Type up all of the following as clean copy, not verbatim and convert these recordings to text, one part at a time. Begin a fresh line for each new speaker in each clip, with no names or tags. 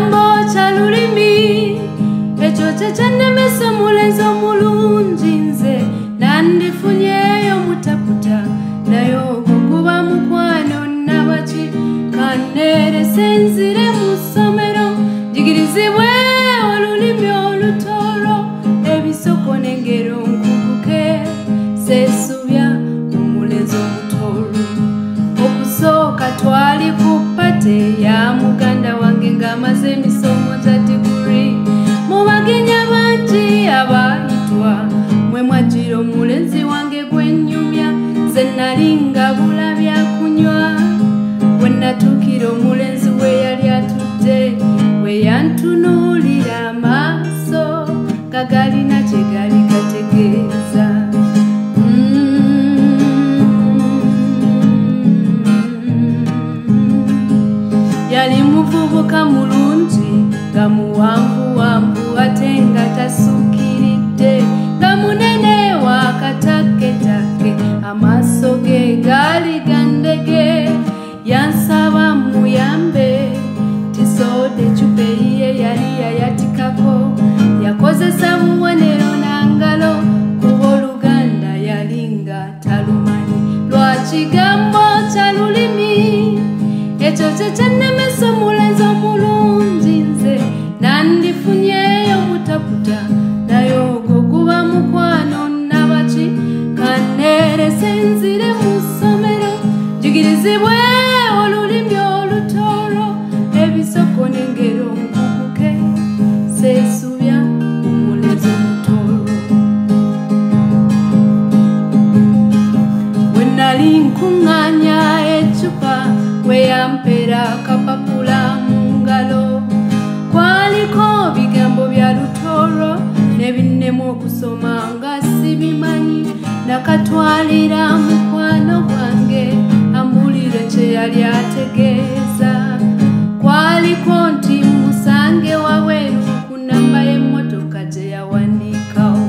Chigambo cha lulimi ekyo kyekyannемesa Omulenzi omulungi nze nandifunyeyo mutaputa naye ogwo guba mukwano nabaki kannerese nzire mu ssomero njigirizibwe olulimi olutooro ebisoko n'engero nkuguke seesubya Omulenzi Omutooro. Okusooka twali ku pate ya muganda wange ng'amaze emisomo gya diguri mu bagenya bangi abaayitwa mwe mwajjira Omulenzi wange gwennyumya nze nali ngabula byakunywa bwe natuukira Omulenzi we yali atudde we yantunuulira amaaso nga galina kye gali gategeeza. Yali muvubuka mulungi nga muwanvuwanvu ate nga tasukkiridde nga munene wakataketake amaaso ge gaali gandege. Yansaba muyambe tisoode ecupa eyiye yali yayatikako yakozesa bubonero nangalo kuba Oluganda yali nga talumanyi lwa kigambo kya lulimi ekyo kyekyannемesa Omulenzi omulungi nze nandifunyeyo mutaputa naye ogwo guba mukwano nabaki kannerese nzire mu ssomero njigirizibwe olulimi olutooro ebisoko n'engero nkuguke seesubya Omulenzi Omutooro. Bwe nali nkuŋŋaanya ecupa we yampera akapapula mu ngalo kwaliko bigambo bya lutooro ne binnemu okusoma nga sibimanyi nakatwalira mukwano gwange ambulire kye yali ategeeza. Kwaliko nti musange wabweru ku nnamba y'emmotoka gye yawandiikawo.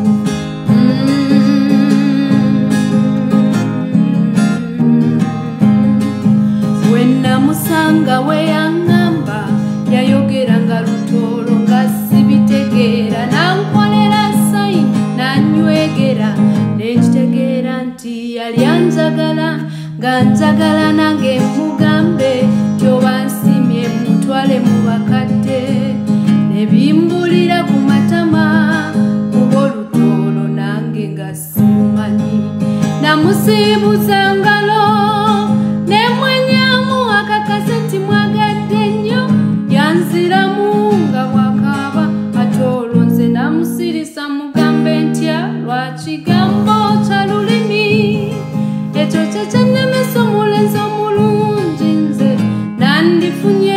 Bwe namusanga we yaŋŋamba yayogeranga lutooro nga sibitegeera nankolera sayini nanywegera nenkitegeera nti yali anjagala nga njagala nange mugambe tyoba nsimye mutwale mu bakadde nebimbulira ku matama kuba olutooro nange nga simumanyi. Namusiibuza ngalo nemwenyamu akakase nti mwagadde nnyo yanziramu nga bwakaaba ate olwo nze namusirisa mugambe ntya lwa kigambo kya lulimi ekyo kyekyannемesa Omulenzi omulungi nze nandifunye